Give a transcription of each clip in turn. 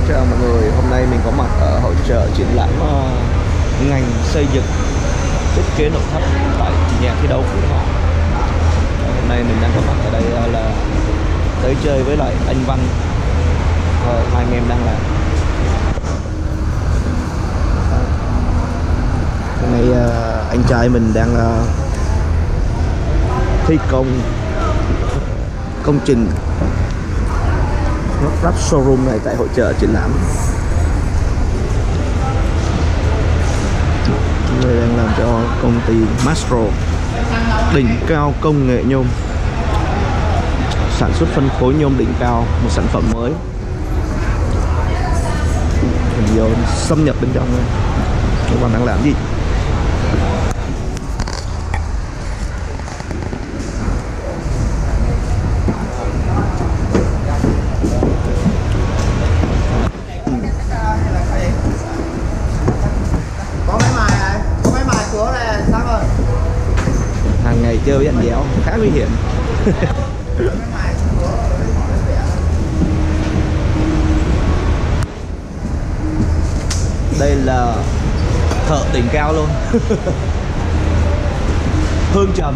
Chào mọi người, hôm nay mình có mặt ở hội chợ triển lãm ngành xây dựng thiết kế nội thất tại nhà thi đấu Phú Thọ. Hôm nay mình đang có mặt ở đây là tới chơi với lại anh Văn, hai anh em đang làm. Hôm nay anh trai mình đang thi công công trình lắp ráp showroom này tại hội chợ triển lãm. Chúng tôi đang làm cho công ty Mastro, đỉnh cao công nghệ nhôm, sản xuất phân phối nhôm đỉnh cao, một sản phẩm mới. Mình vô xâm nhập bên trong thôi. Các bạn đang làm gì? Hàng ngày chơi với anh Déo khá nguy hiểm. Đây là thợ đỉnh cao luôn. Hương trầm.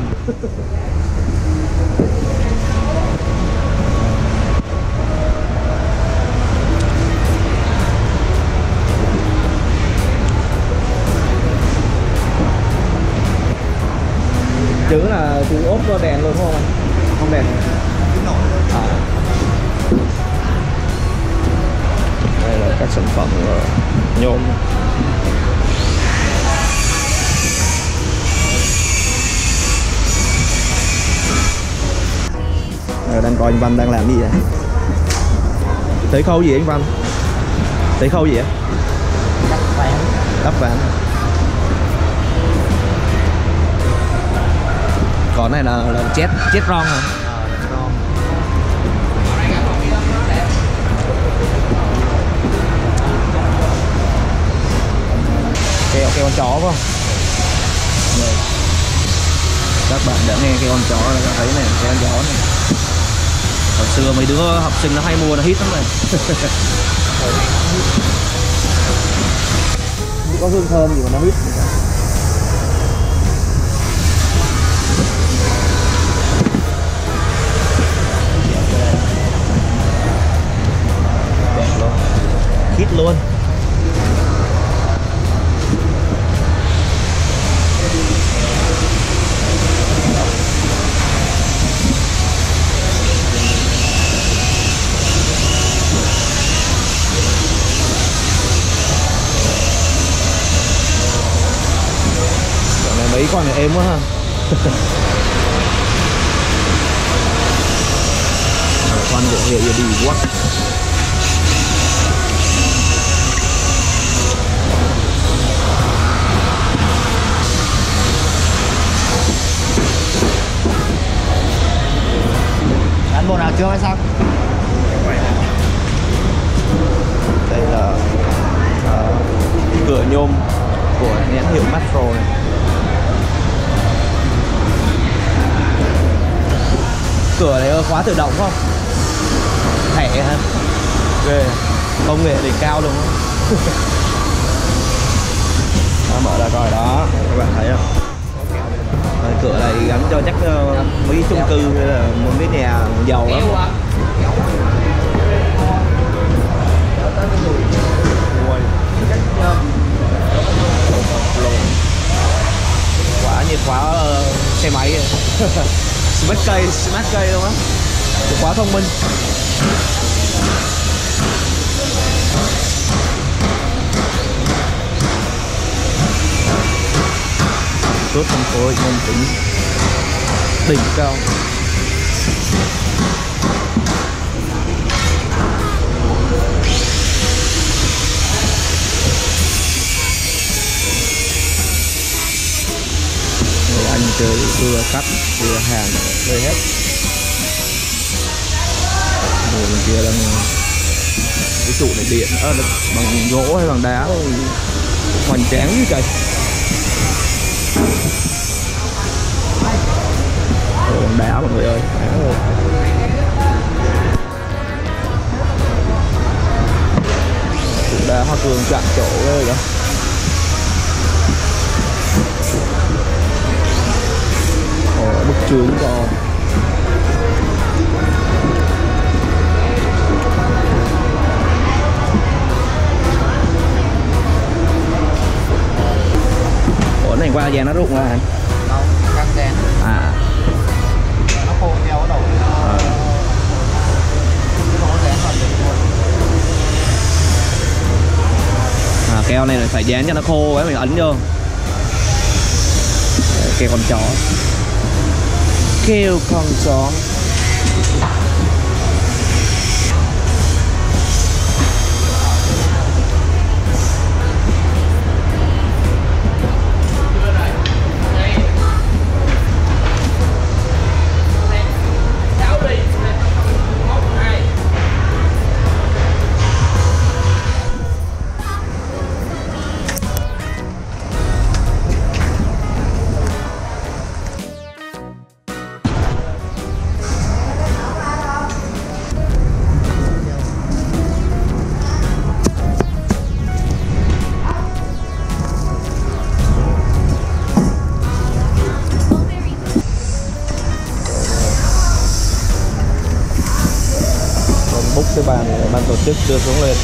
Chữ là chữ ốp đèn luôn đúng không anh? Không đèn à. Đây là các sản phẩm nhôm. Đang coi anh Văn đang làm gì vậy? Thấy khâu gì anh Văn? Thấy khâu gì vậy? Đắp ván. Đắp ván. Còn này là chết ron hả? Keo con chó phải không? Rồi. Các bạn đã nghe cái con chó là các thấy này, cái con chó này. Hồi xưa mấy đứa học sinh nó hay mua, nó hít lắm này. Không có hương thơm gì mà nó hít. Hít luôn. Dạo này mấy con này êm quá ha. Con bộ hiệu đi quá. Ăn bộ nào chưa hay sao? Đây là cửa nhôm của nhãn hiệu Mastro này. Cửa này khóa tự động không? Thẻ hả? Ghê, công nghệ đỉnh cao luôn. Mở ra coi đó, các bạn thấy không? Cửa này gắn cho chắc mấy chung cư hay là một cái nhà giàu lắm. Khóa như khóa xe máy. Smart cây luôn á. Khóa thông minh. Tốt phân phối nhôm tính đỉnh cao. Người anh chơi vừa cắt vừa hàng vừa hết. Rồi bên kia là cái trụ này điện bằng gỗ hay bằng đá hoành tráng như trời. Đá mọi người ơi, đá rồi. đá hoa cương chặn chỗ rồi đó. Bức chướng còn này qua da nó rụng ra anh? Đâu, căng đèn. À. Nó khô keo ở đầu. Cái đó đèn còn được luôn. À, keo này phải dán cho nó khô ấy, mình ấn vô. Keo con chó. Keo con chó. Bút cái bàn này ban tổ chức đưa xuống lên.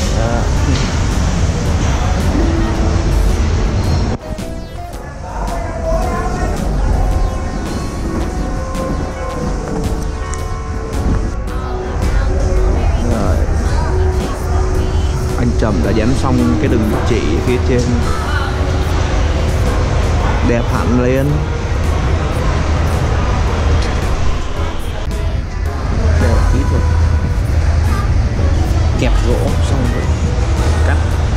Rồi. Anh Trầm đã dán xong cái đường chỉ phía trên, đẹp hẳn lên. Đẹp kỹ thuật. Kẹp gỗ xong rồi cắt.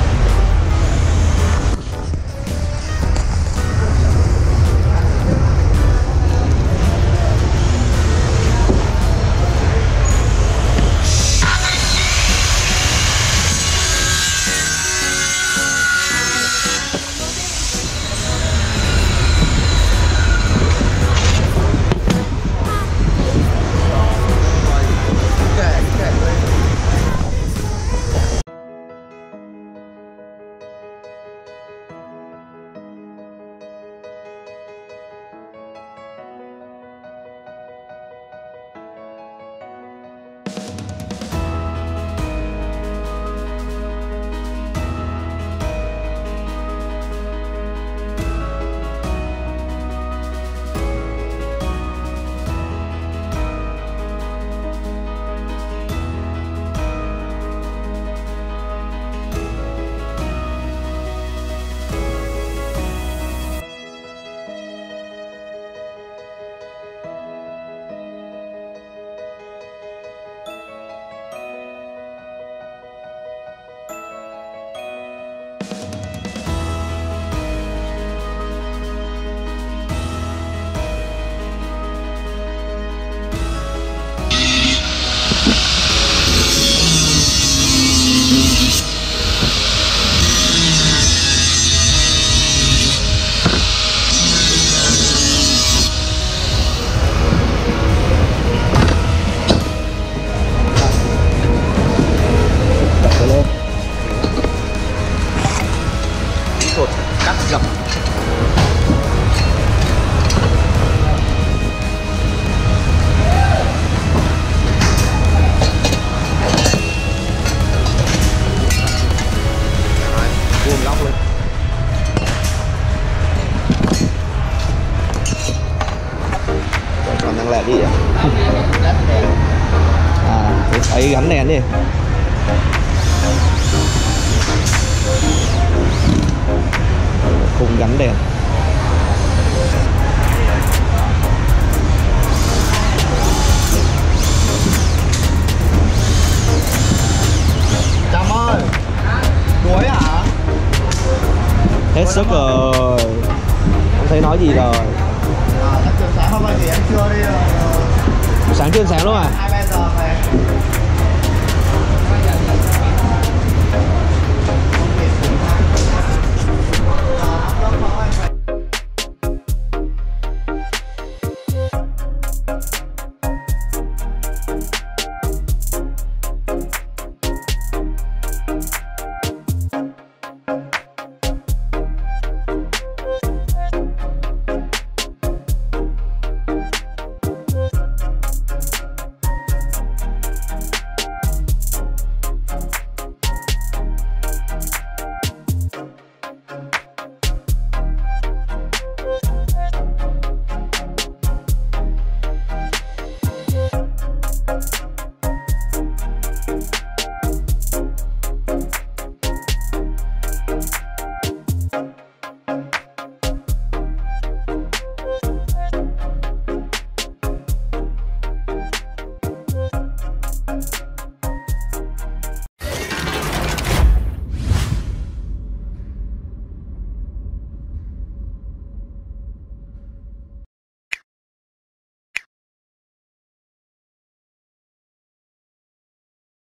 Gì vậy? Ấy gắn đèn đi. Khung gắn đèn. Trâm ơi, đuối hả? Hết sức rồi. Không thấy nói gì rồi. Sáng hôm nay thì em chưa đi. Sáng chưa sáng luôn à?